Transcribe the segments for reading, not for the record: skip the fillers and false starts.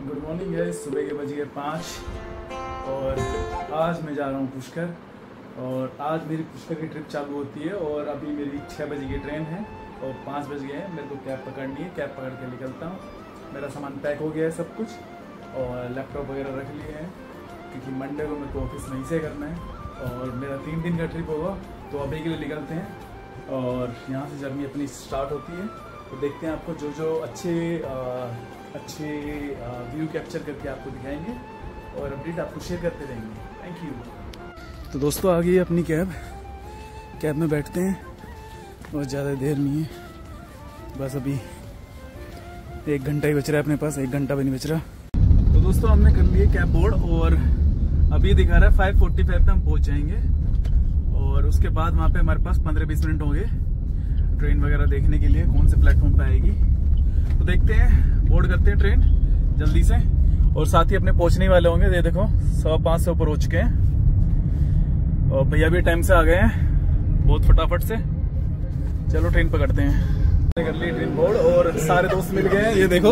Good morning है। सुबह के बज गए 5 और आज मैं जा रहा हूँ पुष्कर। और आज मेरी पुष्कर की ट्रिप चालू होती है और अभी मेरी 6 बजे की ट्रेन है और 5 बज गए हैं। मेरे को कैब पकड़नी है, कैब पकड़ के निकलता हूँ। मेरा सामान पैक हो गया है सब कुछ और लैपटॉप वगैरह रख लिए हैं क्योंकि मंडे को मेरे को ऑफिस नहीं से करना है और मेरा 3 दिन का ट्रिप होगा। तो अभी के लिए निकलते हैं और यहाँ से जर्नी अपनी स्टार्ट होती है। तो देखते हैं आपको जो अच्छे व्यू कैप्चर करके आपको दिखाएंगे और अपडेट आपको शेयर करते रहेंगे। Thank you. तो दोस्तों आ गई है अपनी कैब में बैठते हैं और ज़्यादा देर नहीं है, बस अभी 1 घंटा ही बच रहा है अपने पास, 1 घंटा भी नहीं बच रहा। तो दोस्तों हमने कर लिए कैब बोर्ड और अभी दिखा रहा है 5:45 पे हम पहुँच जाएंगे और उसके बाद वहाँ पे हमारे पास 15-20 मिनट होंगे ट्रेन वगैरह देखने के लिए कौन से प्लेटफॉर्म पे आएगी। तो देखते हैं, बोर्ड करते हैं ट्रेन जल्दी से और साथ ही अपने पहुंचने वाले होंगे। ये देखो 5:15 से ऊपर हो चुके हैं और भैया भी टाइम से आ गए हैं बहुत फटाफट से। चलो ट्रेन पकड़ते हैं। कर ली ट्रेन बोर्ड और सारे दोस्त मिल गए हैं। ये देखो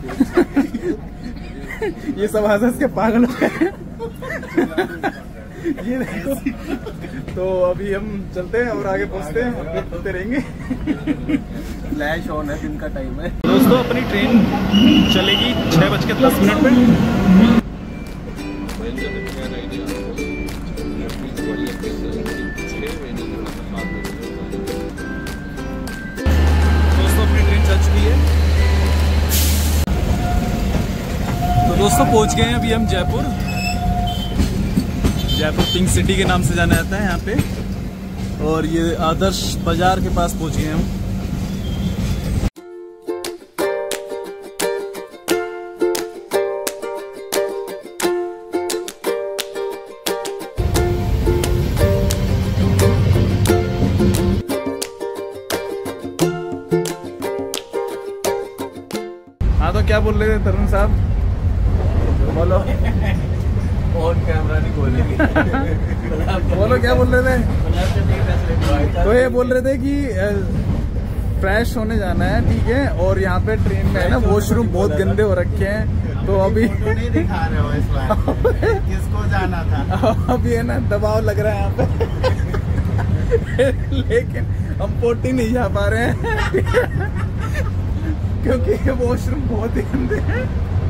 ये सब हंस के पागल हो गए। ये देखो, तो अभी हम चलते हैं और आगे पहुंचते हैं, अपडेट करते रहेंगे। फ्लैश ऑन है, दिन का टाइम है। दोस्तों अपनी ट्रेन चलेगी 6:10 पे। दोस्तों अपनी ट्रेन चल चुकी है। तो दोस्तों पहुंच गए हैं अभी हम जयपुर पिंक सिटी के नाम से जाना जाता है यहाँ पे। और ये आदर्श बाजार के पास पहुंच गए हम। हाँ तो क्या बोल रहे थे तरुण साहब, बोलो। ऑन कैमरा नहीं बोलेंगे। बोलो क्या बोल रहे थे। तो ये बोल रहे थे कि फ्रेश होने जाना है, ठीक है। और यहाँ पे ट्रेन में है ना वॉशरूम बहुत गंदे हो रखे हैं। तो अभी नहीं दिखा रहे हो इस बार किसको जाना था। अभी है ना दबाव लग रहा है यहाँ पे लेकिन हम पोटी नहीं जा पा रहे हैं क्योंकि वॉशरूम बहुत ही गंदे हैं।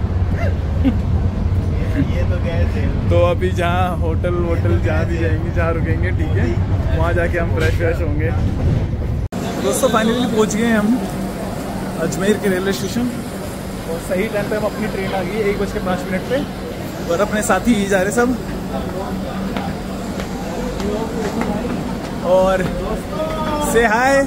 ये तो गए थे। तो अभी जहाँ होटल जहाँ भी जाएंगे, जहाँ रुकेंगे, ठीक है, वहाँ जाके हम फ्रेश होंगे। दोस्तों फाइनली पहुँच गए हम अजमेर के रेलवे स्टेशन और सही टाइम पे हम अपनी ट्रेन आ गई है 1:05 पे और अपने साथी ही जा रहे सब। और से हाय।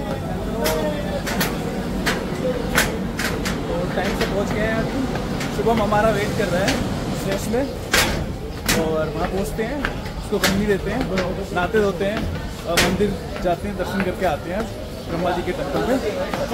टाइम से पहुँच गए हैं। शुभम हमारा वेट कर रहा है स्टेशन में और वहाँ पहुँचते हैं, उसको कंपनी देते हैं, नहाते धोते हैं और मंदिर जाते हैं, दर्शन करके आते हैं ब्रह्मा जी के टेम्पल पे।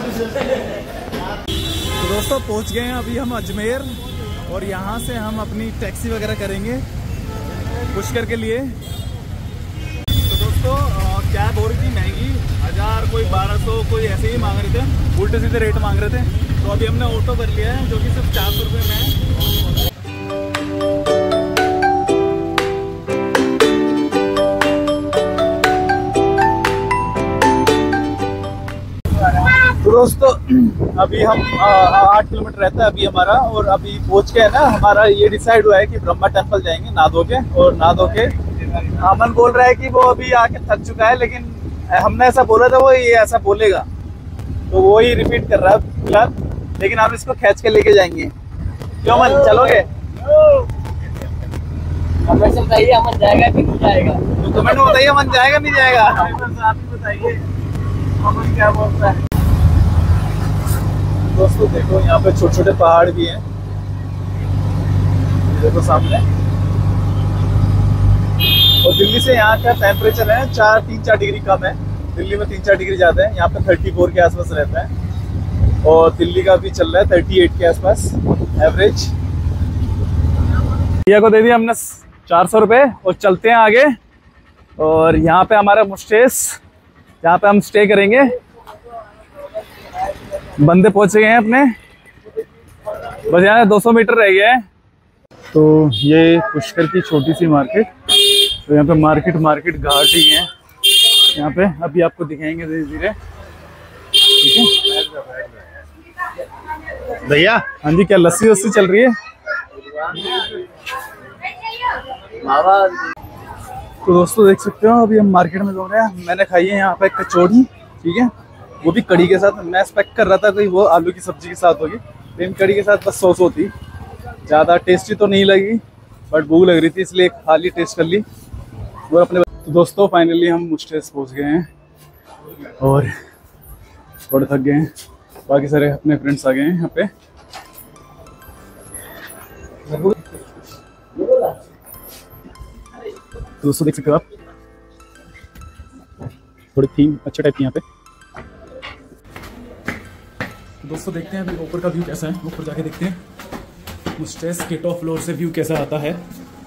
तो दोस्तों पहुँच गए हैं अभी हम अजमेर और यहाँ से हम अपनी टैक्सी वगैरह करेंगे पुष्कर के लिए। तो दोस्तों कैब हो रही थी महंगी, 1000 कोई 1200 कोई ऐसे ही मांग रहे थे, उल्टे सीधे रेट मांग रहे थे। तो अभी हमने ऑटो कर लिया है जो कि सिर्फ 400 रुपये में है। तो दोस्तों अभी हम 8 किलोमीटर रहता है अभी हमारा और अभी पहुंच के है ना हमारा ये डिसाइड हुआ है कि ब्रह्मा टेम्पल जाएंगे नहा धो के। और नहा धो के अमन बोल रहा है कि वो अभी आके थक चुका है, लेकिन हमने ऐसा बोला था वो ये ऐसा बोलेगा तो वो ही रिपीट कर रहा है फिलहाल। लेकिन आप इसको खींच के लेके जाएंगे। क्यों अमन, चलोगे? कमेंट में बताइए अमन जाएगा कि नहीं जाएगा। तो कमेंट में बताइए अमन जाएगा नहीं जाएगा। आप ही बताइए अमन क्या बोलता है। दोस्तों देखो यहाँ पे छोटे छोटे पहाड़ भी हैं, देखो सामने। और दिल्ली से यहाँ का टेम्परेचर है 3-4 डिग्री कम है। दिल्ली में 3-4 डिग्री ज़्यादा है, यहाँ पे 34 के आसपास रहता है और दिल्ली का भी चल रहा है 38 के आसपास एवरेज। भैया को दे दिया हमने 400 रुपये और चलते हैं आगे। और यहाँ पे हमारा मुस्टेस, जहाँ पे हम स्टे करेंगे। बंदे पहुंच गए हैं अपने। बस यहाँ 200 मीटर रह गया है। तो ये पुष्कर की छोटी सी मार्केट, तो यहाँ पे मार्केट घाट ही है यहाँ पे, अभी आपको दिखाएंगे धीरे धीरे, ठीक है भैया। हाँ जी, क्या लस्सी वस्सी चल रही है? तो दोस्तों देख सकते हो अभी हम मार्केट में घूम रहे हैं। मैंने खाई है यहाँ पे कचौड़ी, ठीक है, वो भी कड़ी के साथ। मैं एक्सपेक्ट कर रहा था कि वो आलू की सब्जी के साथ होगी, लेकिन कड़ी के साथ बस सॉस होती। ज़्यादा टेस्टी तो नहीं लगी, बट भूख लग रही थी इसलिए खाली टेस्ट कर ली और अपने। तो दोस्तों फाइनली हम मुस्टेस पहुँच गए हैं और थोड़े थक गए हैं। बाकी सारे अपने फ्रेंड्स आ गए हैं यहाँ पे। दोस्तों देख सकते हो आप, थोड़ी थीम अच्छे टाइप की यहाँ पे। दोस्तों देखते हैं अभी ऊपर का व्यू कैसा है, ऊपर जाके देखते हैं मुस्टेस के टॉप फ्लोर से व्यू कैसा आता है।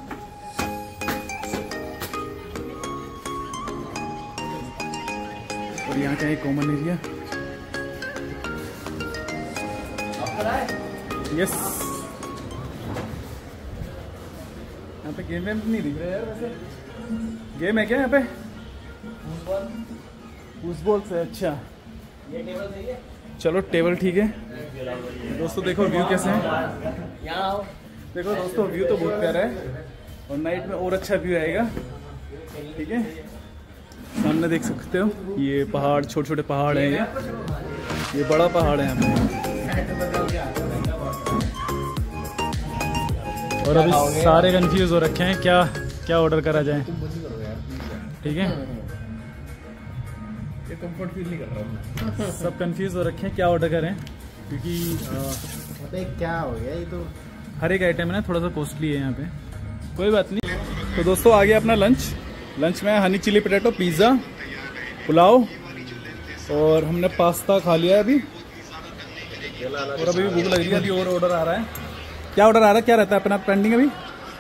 और यहाँ का एक कॉमन एरिया, यस। यहाँ पे गेम वेम नहीं दिख रहा यार, वैसे गेम है क्या यहाँ पे? फुटबॉल से, अच्छा ये टेबल सही है, चलो टेबल ठीक है। दोस्तों देखो व्यू कैसे है, देखो दोस्तों व्यू तो बहुत प्यारा है और नाइट में और अच्छा व्यू आएगा, ठीक है। सामने देख सकते हो ये पहाड़, छोटे छोटे पहाड़ हैं, ये बड़ा पहाड़ है यहाँ पे। और अभी सारे कंफ्यूज हो रखे हैं, क्या ऑर्डर करा जाए, ठीक है। ये कंफर्ट फील नहीं कर रहा हूँ। सब कंफ्यूज हो रखे हैं क्या ऑर्डर करें, क्योंकि पता है क्या हो गया, ये तो हर एक आइटम है ना थोड़ा सा कॉस्टली है यहाँ पे। कोई बात नहीं। तो दोस्तों आ गया अपना लंच में honey chilli potato, pizza, pulao और हमने पास्ता खा लिया है अभी। और अभी भूख लग रही है, अभी और ऑर्डर आ रहा है। क्या ऑर्डर आ रहा है, क्या रहता है अपना पेंडिंग अभी?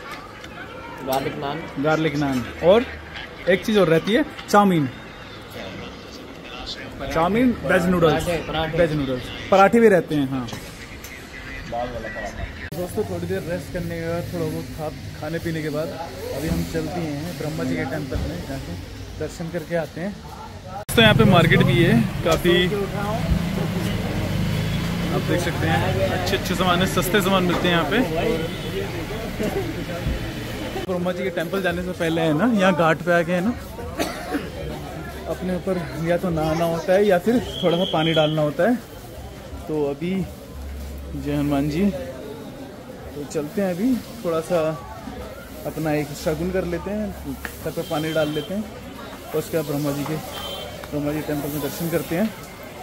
गार्लिक नान और एक चीज़ और रहती है, चाउमीन, वेज नूडल्स, पराठे भी रहते हैं। हाँ दोस्तों थोड़ी देर रेस्ट करने के बाद, थोड़ा बहुत खाने पीने के बाद अभी हम चलते हैं ब्रह्मा जी के टेम्पल में, जाके दर्शन करके आते हैं। तो यहाँ पे मार्केट भी है काफ़ी, आप देख सकते हैं अच्छे सामान है, सस्ते सामान मिलते हैं यहाँ पे। ब्रह्मा जी के टेम्पल जाने से पहले है ना, यहाँ घाट पे आके है ना अपने ऊपर या तो नहाना होता है या फिर थोड़ा सा पानी डालना होता है। तो अभी जय हनुमान जी, तो चलते हैं अभी थोड़ा सा अपना एक शगुन कर लेते हैं, सर पे पानी डाल लेते हैं और उसके बाद ब्रह्मा जी टेम्पल में दर्शन करते हैं।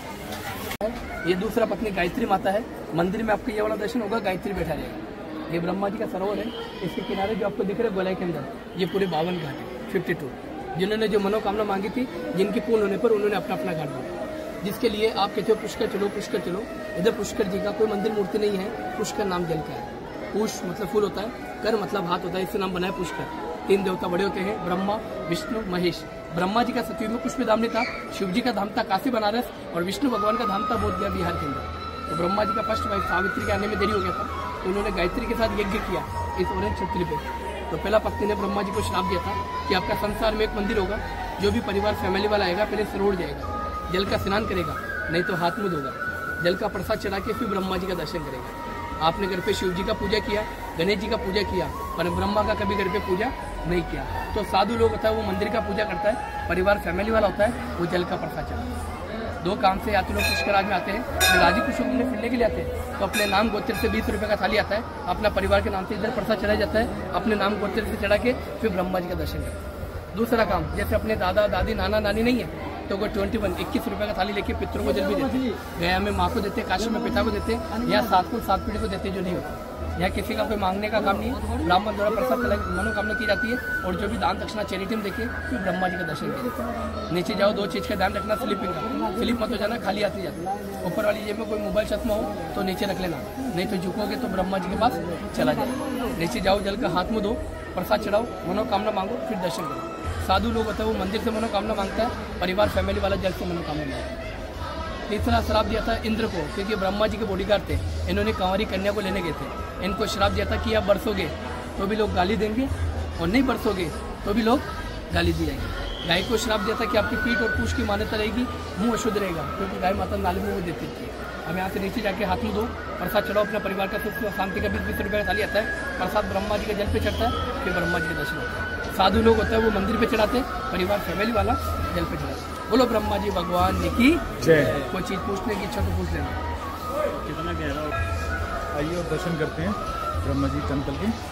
ये दूसरा पत्नी गायत्री माता है। मंदिर में आपको ये वाला दर्शन होगा, गायत्री बैठा रहेगा। ये ब्रह्मा जी का सरोवर है, इसके किनारे जो आपको दिख रहा है गोलाई के अंदर, ये पूरे 52 घाट है, 52। जिन्होंने जो मनोकामना मांगी थी, जिनकी पूर्ण होने पर उन्होंने अपना अपना घाट दिया, जिसके लिए आप कहते हो पुष्कर चलो। इधर पुष्कर जी का कोई मंदिर मूर्ति नहीं है, पुष्कर नाम जल का है। पुष मतलब फूल होता है, कर मतलब हाथ होता है, इससे नाम बना है पुष्कर। 3 देवता बड़े होते हैं, ब्रह्मा, विष्णु, महेश। ब्रह्मा जी का सतयुग में पुष्प धाम नहीं था, शिव जी का धाम था काशी बनारस, और विष्णु भगवान का धाम था बोधगया बिहार के अंदर। तो ब्रह्मा जी का फर्स्ट वाइफ सावित्री के आने में देरी हो गया था, तो उन्होंने गायत्री के साथ यज्ञ किया इस ऑरेंज छतरी पे। तो पहला पत्नी ने ब्रह्मा जी को श्राप दिया था कि आपका संसार में एक मंदिर होगा, जो भी परिवार फैमिली वाला आएगा पहले सरोवर जाएगा, जल का स्नान करेगा, नहीं तो हाथ मुंह धोगा, जल का प्रसाद चढ़ा के फिर ब्रह्मा जी का दर्शन करेगा। आपने घर पे शिव जी का पूजा किया, गणेश जी का पूजा किया, पर ब्रह्मा का कभी घर पे पूजा नहीं किया। तो साधु लोग होता है वो मंदिर का पूजा करता है, परिवार फैमिली वाला होता है वो जल का प्रसाद चढ़ाता है। 2 काम से या तो लोग पुष्कराज में आते हैं, जो राजी खुशी में फिरने के लिए आते हैं, तो अपने नाम गोत्र से 20 रुपये का थाली आता है, अपना परिवार के नाम से इधर प्रसाद चढ़ाया जाता है, अपने नाम गोत्र से चढ़ा के फिर ब्रह्मा जी का दर्शन करते हैं। दूसरा काम, जैसे अपने दादा दादी नाना नानी नहीं है तो वो 21 रुपये का थाली लेके पितरों को जल भी देते हैं। गया में माँ को देते, काशी में पिता को देते, या 7 पीढ़ी को देते जो नहीं होते। यहाँ किसी का कोई मांगने का काम नहीं है, ब्राह्मण द्वारा प्रसाद मनोकामना की जाती है, और जो भी दान दक्षिणा चैरिटी में देखे फिर ब्रह्मा जी का दर्शन किया। नीचे जाओ, 2 चीज़ का ध्यान रखना, स्लिपिंग का, स्लिप मत हो जाना, खाली आती जाती। ऊपर वाली जेब में कोई मोबाइल चश्मा हो तो नीचे रख लेना, नहीं तो झुकोगे तो ब्रह्मा जी के पास चला जाए। नीचे जाओ, जल का हाथ मुँह दो, प्रसाद चढ़ाओ, मनोकामना मांगो, फिर दर्शन करो। साधु लोग होता है वो मंदिर से मनोकामना मांगता है, परिवार फैमिली वाला जल से मनोकामना मांगता है। तीसरा श्राप दिया था इंद्र को, क्योंकि ब्रह्मा जी के बॉडीगार्ड थे। इन्होंने कंवारी कन्या को लेने गए थे। इनको श्राप दिया था कि आप बरसोगे तो भी लोग गाली देंगे और नहीं बरसोगे तो भी लोग गाली दी जाएगी। गाय को श्राप दिया था कि आपकी पीठ और पूछ की मान्यता रहेगी, मुंह अशुद्ध रहेगा, क्योंकि गाय माता नाली में वो देती थी। अब यहाँ से नीचे जाके हाथ में दो, प्रसाद चढ़ाओ अपने परिवार का, सुख शांति का 20-20 रुपये का थाली आता है। प्रसाद ब्रह्मा जी के जल पे चढ़ता है, फिर ब्रह्मा जी के दर्शन होता है। साधु लोग होता है वो मंदिर पे चढ़ाते हैं, परिवार फैमिली वाला जल पे चढ़ाते हैं। बोलो ब्रह्मा जी भगवान की जय। कोई चीज़ पूछने की इच्छा तो पूछ लेना। कितना गहरा, आइए और दर्शन करते हैं ब्रह्मा जी टेम्पल के।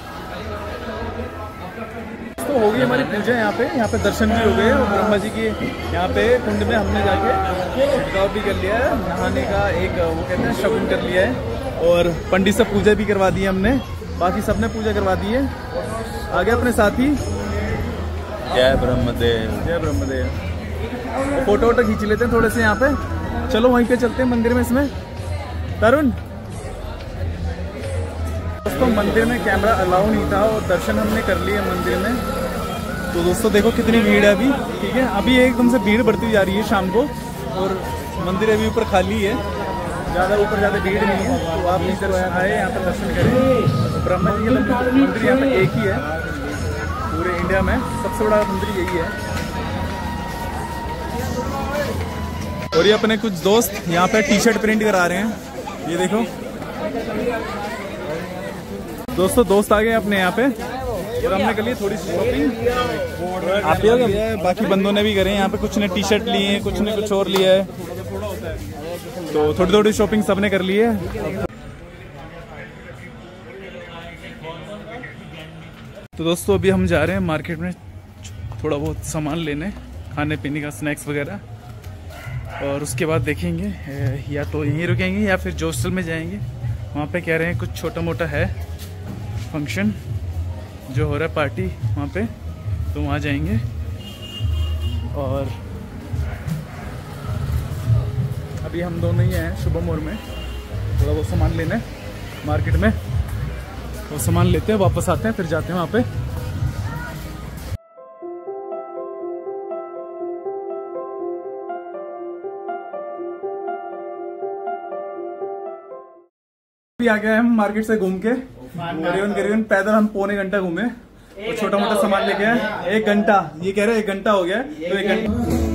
तो हो गई हमारी पूजा यहाँ पे दर्शन भी हो गए और ब्रह्मा जी की यहाँ पे कुंड में हमने जाके छिड़काव भी कर लिया है, नहाने का एक वो कहते हैं शगुन कर लिया है, और पंडित से पूजा भी करवा दी है हमने, बाकी सबने पूजा करवा दी है। आगे अपने साथी जय ब्रह्मदेव। जय ब्रह्मदेव। फोटो वोटो खींच लेते हैं थोड़े से यहाँ पे। चलो वहीं पे चलते हैं मंदिर में। इसमें तरुण दोस्तों, मंदिर में कैमरा अलाउ नहीं था और दर्शन हमने कर लिए मंदिर में। तो दोस्तों देखो कितनी भीड़ है अभी, ठीक है, अभी एकदम से भीड़ बढ़ती जा रही है शाम को, और मंदिर अभी ऊपर खाली है, ज़्यादा ऊपर ज़्यादा भीड़ नहीं है। तो आप इधर आए, यहाँ पर दर्शन करें। ब्रह्मा जी का मंदिर यहाँ पे एक ही है पूरे इंडिया में, सबसे बड़ा मंदिर यही है। और ये अपने कुछ दोस्त यहाँ पे टी-शर्ट प्रिंट करा रहे हैं, ये देखो दोस्तों, दोस्त आ गए अपने यहाँ पे, और हमने कर ली थोड़ी सी शॉपिंग। आप भी हो गए, बाकी बंदों ने भी करे यहाँ पे, कुछ ने टी-शर्ट लिए हैं, कुछ ने कुछ और लिया है, तो थोड़ी थोड़ी शॉपिंग सबने कर ली है। तो दोस्तों अभी हम जा रहे हैं मार्केट में थोड़ा बहुत सामान लेने, खाने पीने का, स्नैक्स वगैरह, और उसके बाद देखेंगे या तो यहीं रुकेंगे या फिर जोस्टल में जाएंगे। वहाँ पे कह रहे हैं कुछ छोटा मोटा है फंक्शन जो हो रहा है, पार्टी वहाँ पे, तो वहाँ जाएंगे। और अभी हम दोनों ही हैं शुभम मोड़ में, थोड़ा बहुत सामान लेने मार्केट में, वो सामान लेते हैं, वापस आते हैं, फिर जाते हैं वहाँ पे। आ गए हम मार्केट से घूम के, करीबन पैदल हम पौने घंटा घूमे और छोटा मोटा सामान लेके आए। 1 घंटा, ये कह रहे हैं 1 घंटा हो गया, तो 1 घंटा।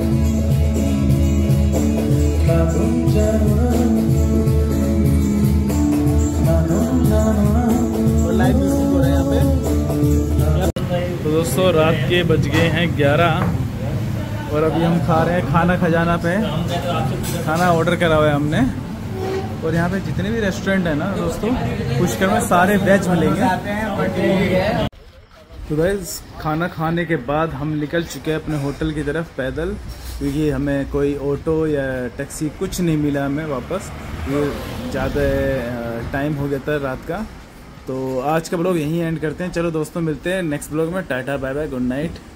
और लाइव म्यूजिक हो रहा है यहाँ पे। तो दोस्तों रात के बज गए हैं 11 और अभी हम खा रहे हैं खाना खजाना पे, खाना ऑर्डर करा हुआ है हमने। और यहाँ पे जितने भी रेस्टोरेंट है ना दोस्तों पुष्कर में, सारे वेज मिलेंगे। तो गाइस खाना खाने के बाद हम निकल चुके हैं अपने होटल की तरफ पैदल, क्योंकि हमें कोई ऑटो या टैक्सी कुछ नहीं मिला हमें वापस, ये ज़्यादा टाइम हो गया था रात का। तो आज का ब्लॉग यहीं एंड करते हैं। चलो दोस्तों मिलते हैं नेक्स्ट ब्लॉग में। Tata bye bye, good night.